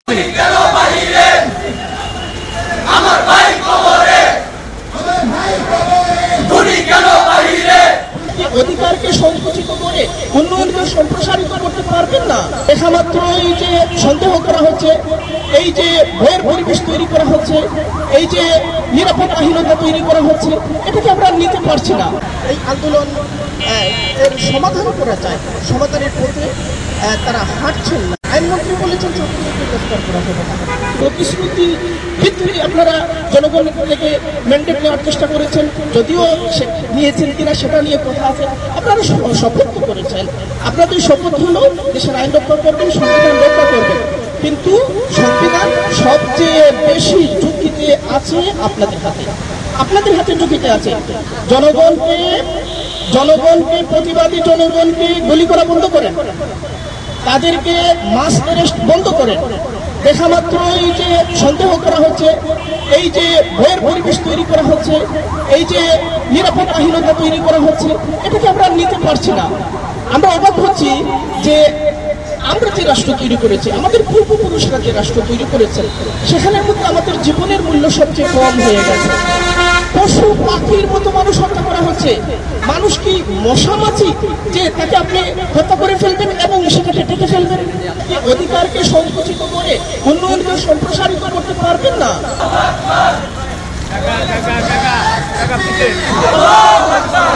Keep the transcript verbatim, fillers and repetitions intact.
অধিকারকে সংকুচিত করে উন্নয়নকে সম্প্রসারিত করতে পারবেন না। দেখা মাত্র এই যে সন্দেহ করা হচ্ছে, এই যে ভয়ের পরিবেশ তৈরি করা হচ্ছে, এই যে নিরাপত্তাহীনতা তৈরি করা হচ্ছে, এটাকে আমরা নিতে পারছি না। এই আন্দোলন এর সমাধান করা যায়, সমাধানের পথে তারা হাঁটছেন না। আইনমন্ত্রী বলেছেন ছাত্রদেরকে গ্রেফতার করা হবে না। প্রতিশ্রুতি ভিত্তিতে আপনারা জনগণ থেকে ম্যান্ডেট নেওয়ার চেষ্টা করেছেন, যদিও নিয়েছেন কিনা সেটা নিয়ে কথা আছে। আপনারা শপথ করেছেন, আপনাদের শপথ হলো দেশের আইন রক্ষা করবেন, সংবিধান রক্ষা করবেন, কিন্তু সংবিধান সবচেয়ে বেশি ঝুঁকিতে আছে আপনাদের হাতে। আপনাদের হাতে ঝুঁকিতে আছে। জনগণকে জনগণকে প্রতিবাদী জনগণকে গুলি করা বন্ধ করেন, তাদেরকে মাস অ্যারেস্ট বন্ধ করেন। দেখা মাত্র এই যে সন্দেহ করা হচ্ছে, এই যে ভয়ের পরিবেশ তৈরি করা হচ্ছে, এই যে নিরাপত্তাহীনতা তৈরি করা হচ্ছে, এটাকে আমরা নিতে পারছি না। আমরা অবাক হচ্ছি যে আমরা যে রাষ্ট্র তৈরি করেছি, আমাদের পূর্বপুরুষরা যে রাষ্ট্র তৈরি করেছেন, সেখানের মধ্যে আমাদের জীবনের মূল্য সবচেয়ে কম হয়ে গেছে। পশু পাখির মতো মানুষ হত্যা করা হচ্ছে। মানুষ কি মশা মাছি যে তাকে আপনি হত্যা করে ফেলবেন এবং সেটাকে ঢেকে ফেলবেন? অধিকারকে সংকুচিত করে উন্নয়নকে সম্প্রসারিত করতে পারবেন না।